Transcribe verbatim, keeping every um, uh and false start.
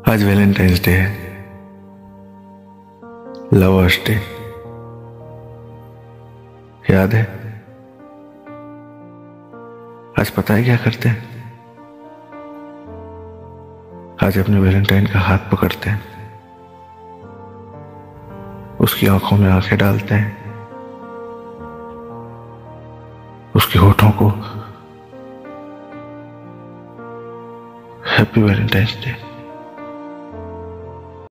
आज Valentine's day है, lovers day. याद है? आज पता है क्या करते हैं? आज अपने वैलेंटाइन का हाथ पकड़ते हैं, उसकी आंखों में आंखें डालते हैं, उसके होठों को हैप्पी वैलेंटाइंस डे।